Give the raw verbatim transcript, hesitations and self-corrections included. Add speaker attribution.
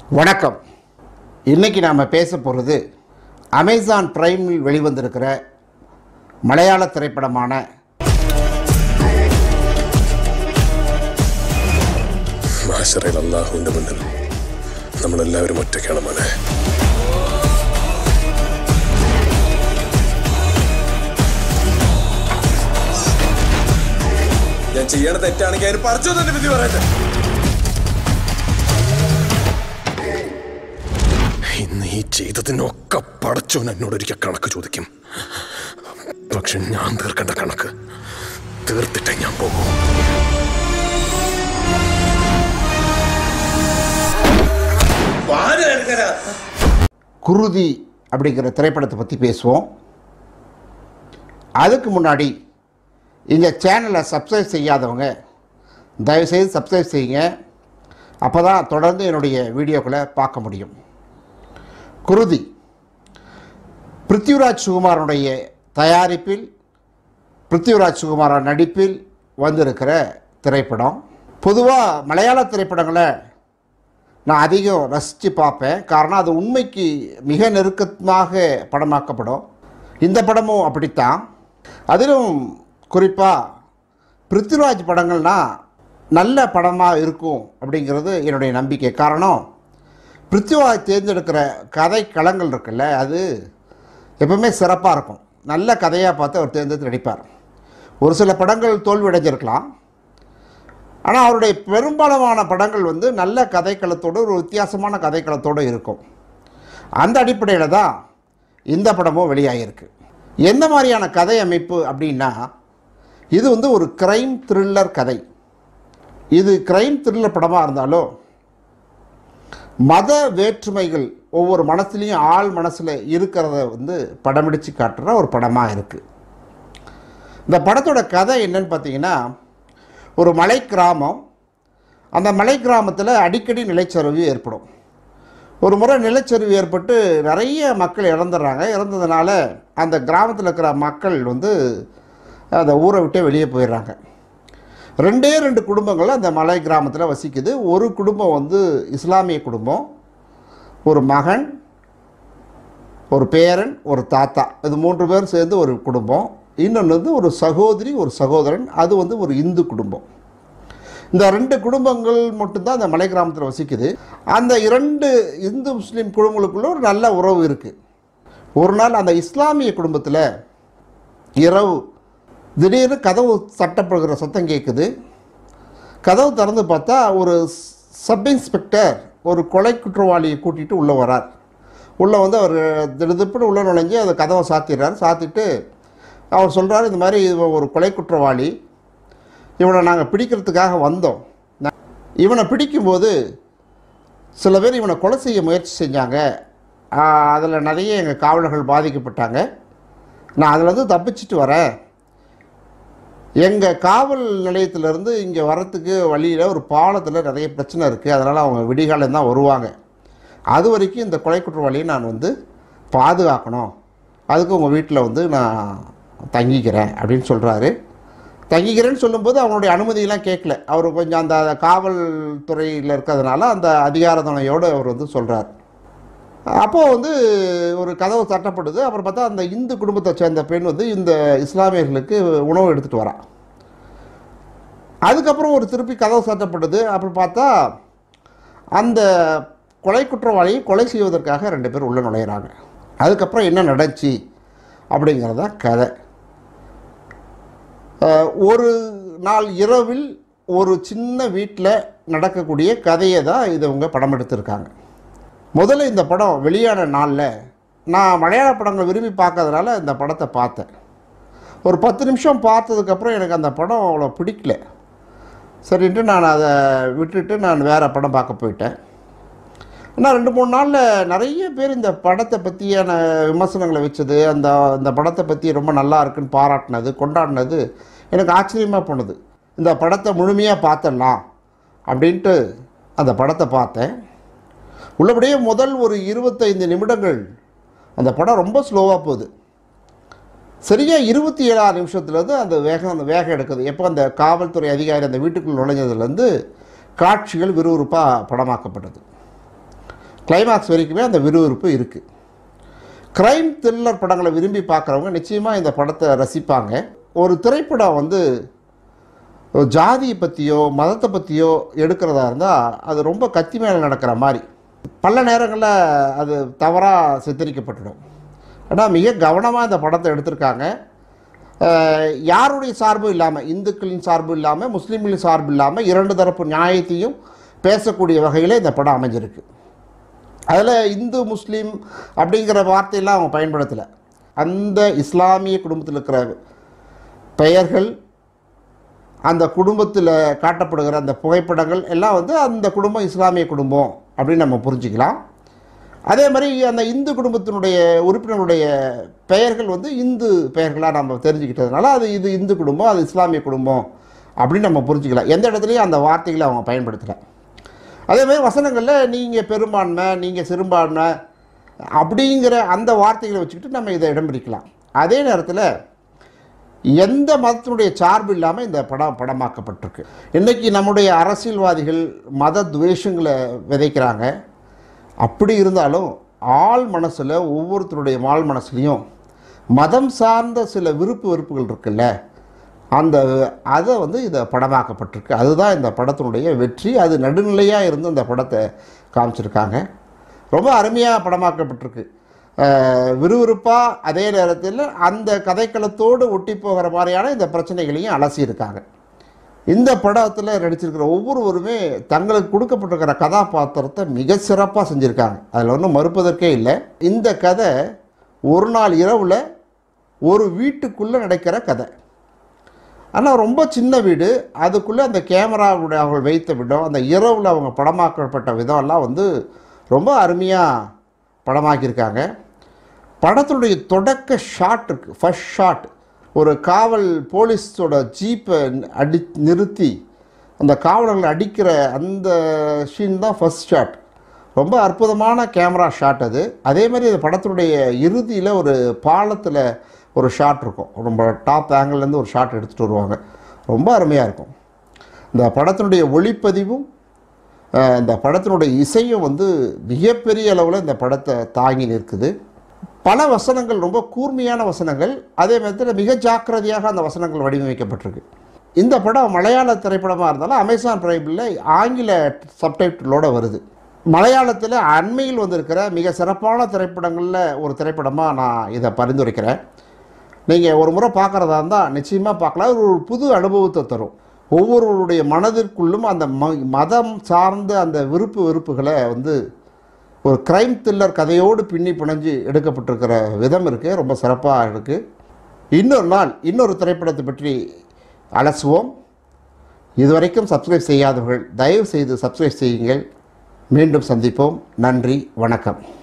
Speaker 1: வணக்கம். இன்னைக்கு நாம் பேச போகிறது அமேசான் பிரைமில் வெளிவந்திருக்கிற மலையாள திரைப்படமான
Speaker 2: മാശറയിൽ അല്ലാഹുവിന്റെ മുന്നിൽ നമ്മളെല്ലാവരും ഒറ്റയ്ക്കാണ് മോനെ. ഞാൻ ചെയ്യണ തെറ്റാണെങ്കിൽ അതിന് പറിച്ചു തന്നെ വിധി പറയട്ടെ. ഇന്ന് ഈ ചെയ്തതിനൊക്കെ പടച്ചോൻ എന്നോടൊരിക്കൽ കണക്ക് ചോദിക്കും. പക്ഷെ ഞാൻ തീർക്കേണ്ട കണക്ക് തീർത്തിട്ടേ ഞാൻ പോകും.
Speaker 1: குருதி அப்படிங்கிற திரைப்படத்தை பற்றி பேசுவோம். அதுக்கு முன்னாடி இந்த சேனலை சப்ஸ்கிரைப் செய்யாதவங்க தயவுசெய்து சப்ஸ்கிரைப் செய்யுங்க. அப்போ தான் தொடர்ந்து என்னுடைய வீடியோக்களை பார்க்க முடியும். குருதி பிருத்திவிராஜ் சுகுமாரனுடைய தயாரிப்பில் பிருத்திவிராஜ் சுகுமாரன் நடிப்பில் வந்திருக்கிற திரைப்படம். பொதுவாக மலையாள திரைப்படங்களை நான் அதிகம் ரசித்து பார்ப்பேன். காரணம் அது உண்மைக்கு மிக நெருக்கமாக படமாக்கப்படும். இந்த படமும் அப்படித்தான். அதிலும் குறிப்பாக பிருத்திவிராஜ் படங்கள்னால் நல்ல படமாக இருக்கும் அப்படிங்கிறது என்னுடைய நம்பிக்கை. காரணம் பிருத்திவிராஜ் தேர்ந்தெடுக்கிற கதை களங்கள் இருக்குல்ல, அது எப்பவுமே சிறப்பாக இருக்கும். நல்ல கதையாக பார்த்து அவர் தேர்ந்தெடுத்து நடிப்பார். ஒரு சில படங்கள் தோல்வி அடைஞ்சிருக்கலாம், ஆனால் அவருடைய பெரும்பாலான படங்கள் வந்து நல்ல கதைக்களத்தோடு ஒரு வித்தியாசமான கதைக்களத்தோடு இருக்கும். அந்த அடிப்படையில் தான் இந்த படமும் வெளியாகிருக்கு. எந்த மாதிரியான கதை அமைப்பு அப்படின்னா, இது வந்து ஒரு கிரைம் த்ரில்லர் கதை. இது கிரைம் த்ரில்லர் படமாக இருந்தாலும் மத வேற்றுமைகள் ஒவ்வொரு மனசுலேயும் ஆள் மனசில் இருக்கிறத வந்து படமிடித்து காட்டுற ஒரு படமாக இருக்குது. இந்த படத்தோட கதை என்னன்னு பார்த்தீங்கன்னா, ஒரு மலை கிராமம். அந்த மலை கிராமத்தில் அடிக்கடி நிலச்சரிவு ஏற்படும். ஒரு முறை நிலச்சரிவு ஏற்பட்டு நிறைய மக்கள் இறந்துடுறாங்க. இறந்ததுனால அந்த கிராமத்தில் இருக்கிற மக்கள் வந்து அந்த ஊரை விட்டே வெளியே போயிடுறாங்க. ரெண்டே ரெண்டு குடும்பங்கள் அந்த மலை கிராமத்தில் வசிக்குது. ஒரு குடும்பம் வந்து இஸ்லாமிய குடும்பம், ஒரு மகன், ஒரு பேரன், ஒரு தாத்தா. இது மூன்று பேரும் சேர்ந்து ஒரு குடும்பம். இன்னொன்று வந்து ஒரு சகோதரி, ஒரு சகோதரன், அது வந்து ஒரு இந்து குடும்பம். இந்த ரெண்டு குடும்பங்கள் மட்டும்தான் அந்த மலை கிராமத்தில் வசிக்குது. அந்த இரண்டு இந்து முஸ்லீம் குடும்பங்களுக்குள்ள ஒரு நல்ல உறவு இருக்குது. ஒரு நாள் அந்த இஸ்லாமிய குடும்பத்தில் இரவு திடீர்னு கதவு தட்டப்படுகிற சத்தம் கேட்குது. கதவு திறந்து பார்த்தா ஒரு சப் இன்ஸ்பெக்டர் ஒரு கொலை குற்றவாளியை கூட்டிகிட்டு உள்ளே வரார். உள்ளே வந்து அவர் திடுதிப்புன்னு உள்ளே நுழைஞ்சி அந்த கதவை சாத்திடுறார். சாத்திட்டு அவர் சொல்கிறார், இந்த மாதிரி இவன் ஒரு கொலை குற்றவாளி, இவனை நாங்கள் பிடிக்கிறதுக்காக வந்தோம். இவனை பிடிக்கும்போது சில பேர் இவனை கொலை செய்ய முயற்சி செஞ்சாங்க. அதில் நிறைய எங்கள் காவலர்கள் பாதிக்கப்பட்டாங்க. நான் அதிலேருந்து தப்பிச்சுட்டு வரேன். எங்கள் காவல் நிலையத்திலேருந்து இங்கே வரத்துக்கு வழியில் ஒரு பாலத்தில் நிறைய பிரச்சனை இருக்குது. அதனால் அவங்க விடிகாலம் தான் வருவாங்க. அது வரைக்கும் இந்த கொலை குற்றவாளியை நான் வந்து பாதுகாக்கணும். அதுக்கு உங்கள் வீட்டில் வந்து நான் தங்கிக்கிறேன் அப்படின்னு சொல்கிறாரு. தங்கிக்கிறேன்னு சொல்லும்போது அவனுடைய அனுமதியெல்லாம் கேட்கல. அவர் கொஞ்சம் அந்த காவல்துறையில் இருக்கிறதுனால அந்த அதிகார துணையோடு அவர் வந்து சொல்கிறார். அப்போது வந்து ஒரு கதவு தட்டப்படுது. அப்புறம் பார்த்தா அந்த இந்து குடும்பத்தை சேர்ந்த பெண் வந்து இந்த இஸ்லாமியர்களுக்கு உணவு எடுத்துகிட்டு வரான். அதுக்கப்புறம் ஒரு திருப்பி கதவு தட்டப்படுது. அப்புறம் பார்த்தா அந்த கொலை குற்றவாளியை கொலை செய்வதற்காக ரெண்டு பேர் உள்ளே நுழையிறாங்க. அதுக்கப்புறம் என்ன நடந்துச்சு அப்படிங்கிறத கதை. ஒரு நாள் இரவில் ஒரு சின்ன வீட்டில் நடக்கக்கூடிய கதையை தான் இதை இவங்க படம் எடுத்திருக்காங்க. முதல்ல இந்த படம் வெளியான நாளில் நான் மலையாள படங்கள் விரும்பி பார்க்கறதுனால இந்த படத்தை பார்த்தேன். ஒரு பத்து நிமிஷம் பார்த்ததுக்கப்புறம் எனக்கு அந்த படம் அவ்வளோ பிடிக்கல. சரின்ட்டு நான் அதை விட்டுட்டு நான் வேறு படம் பார்க்க போயிட்டேன். ஆனால் ரெண்டு மூணு நாளில் நிறைய பேர் இந்த படத்தை பற்றியான விமர்சனங்களை வச்சது, அந்த அந்த படத்தை பற்றி ரொம்ப நல்லா இருக்குன்னு பாராட்டினது, கொண்டாடினது எனக்கு ஆச்சரியமாக போனது. இந்த படத்தை முழுமையாக பார்த்துடலாம் அப்படின்ட்டு அந்த படத்தை பார்த்தேன். உள்ளபடியே முதல் ஒரு இருபத்தைந்து நிமிடங்கள் அந்த படம் ரொம்ப ஸ்லோவாக போகுது. சரியாக இருபத்தி ஏழாறு நிமிஷத்துலேருந்து அந்த வேகம் அந்த வேகம் எடுக்குது. எப்போ அந்த காவல்துறை அதிகாரி அந்த வீட்டுக்குள் நுழைஞ்சதுலேருந்து காட்சிகள் விறுவிறுப்பாக படமாக்கப்பட்டது. கிளைமாக்ஸ் வரைக்குமே அந்த விறுவிறுப்பு இருக்குது. க்ரைம் த்ரில்லர் படங்களை விரும்பி பார்க்குறவங்க நிச்சயமாக இந்த படத்தை ரசிப்பாங்க. ஒரு திரைப்படம் வந்து ஜாதியை பற்றியோ மதத்தை பற்றியோ எடுக்கிறதா இருந்தால் அது ரொம்ப கத்தி மேலே நடக்கிற மாதிரி பல நேரங்களில் அது தவறாக சித்தரிக்கப்பட்டுடும். ஆனால் மிக கவனமாக இந்த படத்தை எடுத்திருக்காங்க. யாருடைய சார்பும் இல்லாமல், இந்துக்களின் சார்பு இல்லாமல், முஸ்லீம்களின் சார்பு இல்லாமல், இரண்டு தரப்பு நியாயத்தையும் பேசக்கூடிய வகையில் இந்த படம் அமைஞ்சிருக்கு. அதில் இந்து முஸ்லீம் அப்படிங்கிற வார்த்தையெல்லாம் அவங்க பயன்படுத்தலை. அந்த இஸ்லாமிய குடும்பத்தில் இருக்கிற பெயர்கள், அந்த குடும்பத்தில் காட்டப்படுகிற அந்த புகைப்படங்கள் எல்லாம் வந்து அந்த குடும்பம் இஸ்லாமிய குடும்பம் அப்படின்னு நம்ம புரிஞ்சுக்கலாம். அதே மாதிரி அந்த இந்து குடும்பத்தினுடைய உறுப்பினருடைய பெயர்கள் வந்து இந்து பெயர்களாக நம்ம தெரிஞ்சுக்கிட்டதுனால அது இது இந்து குடும்பம், அது இஸ்லாமிய குடும்பம் அப்படின்னு நம்ம புரிஞ்சுக்கலாம். எந்த இடத்துலையும் அந்த வார்த்தைகளை அவங்க பயன்படுத்தலை. அதேமாதிரி வசனங்களில் நீங்கள் பெரும்பான்மை, நீங்கள் சிறுபான்மை அப்படிங்கிற அந்த வார்த்தைகளை வச்சுக்கிட்டு நம்ம இதை இடம் பிடிக்கலாம். அதே நேரத்தில் எந்த மதத்தினுடைய சார்பு இல்லாமல் இந்த படம் படமாக்கப்பட்டிருக்கு. இன்றைக்கி நம்முடைய அரசியல்வாதிகள் மத துவேஷங்களை விதைக்கிறாங்க. அப்படி இருந்தாலும் ஆள் மனசில், ஒவ்வொருத்தருடைய ஆள் மனசுலையும் மதம் சார்ந்த சில விருப்பு வெறுப்புகள் இருக்குல்ல, அந்த அதை வந்து இதை படமாக்கப்பட்டிருக்கு. அதுதான் இந்த படத்தினுடைய வெற்றி. அது நடுநிலையாக இருந்து அந்த படத்தை காமிச்சிருக்காங்க. ரொம்ப அருமையாக படமாக்கப்பட்டிருக்கு. விறுவிறுப்பாக, அதே நேரத்தில் அந்த கதைக்களத்தோடு ஒட்டி போகிற மாதிரியான இந்த பிரச்சனைகளையும் அலசியிருக்காங்க. இந்த படத்தில் நடிச்சிருக்கிற ஒவ்வொருவருமே தங்களுக்கு கொடுக்கப்பட்டிருக்கிற கதாபாத்திரத்தை மிக சிறப்பாக செஞ்சுருக்காங்க. அதில் ஒன்றும் மறுப்பதற்கே இல்லை. இந்த கதை ஒரு நாள் இரவில் ஒரு வீட்டுக்குள்ளே நடக்கிற கதை. ஆனால் ரொம்ப சின்ன வீடு, அதுக்குள்ளே அந்த கேமராவுடைய அவங்க வைத்த விடம், அந்த இரவில் அவங்க படமாக்கப்பட்ட விதம் எல்லாம் வந்து ரொம்ப அருமையாக படமாக்கியிருக்காங்க. படத்தினுடைய தொடக்க ஷாட் இருக்குது, ஃபர்ஸ்ட் ஷாட், ஒரு காவல் போலீஸோட ஜீப்பை அடி நிறுத்தி அந்த காவலர்கள் அடிக்கிற அந்த சீன் தான் ஃபர்ஸ்ட் ஷாட். ரொம்ப அற்புதமான கேமரா ஷாட் அது. அதே மாதிரி அந்த படத்தினுடைய இறுதியில் ஒரு பாலத்தில் ஒரு ஷாட் இருக்கும். ரொம்ப டாப் ஆங்கிள்லேருந்து ஒரு ஷாட் எடுத்துகிட்டு வருவாங்க. ரொம்ப அருமையாக இருக்கும். இந்த படத்தினுடைய ஒளிப்பதிவும் இந்த படத்தினுடைய இசையும் வந்து மிகப்பெரிய அளவில் இந்த படத்தை தாங்கி நிற்குது. பல வசனங்கள் ரொம்ப கூர்மையான வசனங்கள், அதே மாதிரி மிக ஜாக்கிரதையாக அந்த வசனங்கள் வடிவமைக்கப்பட்டிருக்கு. இந்த படம் மலையாள திரைப்படமாக இருந்தாலும் அமேசான் பிரைமில் ஆங்கில சப்டைட்டிலோடு வருது. மலையாளத்தில் அண்மையில் வந்திருக்கிற மிக சிறப்பான திரைப்படங்களில் ஒரு திரைப்படமாக நான் இதை பரிந்துரைக்கிறேன். நீங்கள் ஒரு முறை பார்க்குறதா இருந்தால் நிச்சயமாக பார்க்கலாம். ஒரு புது அனுபவத்தை தரும். ஒவ்வொருவருடைய மனதிற்குள்ளும் அந்த ம மதம் சார்ந்த அந்த விருப்பு வெறுப்புகளை வந்து ஒரு க்ரைம் த்ரில்லர் கதையோடு பின்னி பிணைஞ்சு எடுக்கப்பட்டிருக்கிற விதம் இருக்குது. ரொம்ப சிறப்பாக இருக்குது. இன்னொரு நாள் இன்னொரு திரைப்படத்தை பற்றி அலசுவோம். இதுவரைக்கும் சப்ஸ்கிரைப் செய்யாதவர்கள் தயவு செய்து சப்ஸ்கிரைப் செய்யுங்கள். மீண்டும் சந்திப்போம். நன்றி, வணக்கம்.